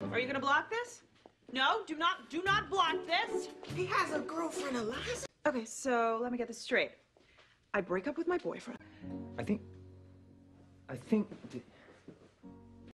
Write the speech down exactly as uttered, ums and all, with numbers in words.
Are you gonna block this? No, do not, do not block this. He has a girlfriend, Eliza. Okay, so let me get this straight. I break up with my boyfriend. I think... I think...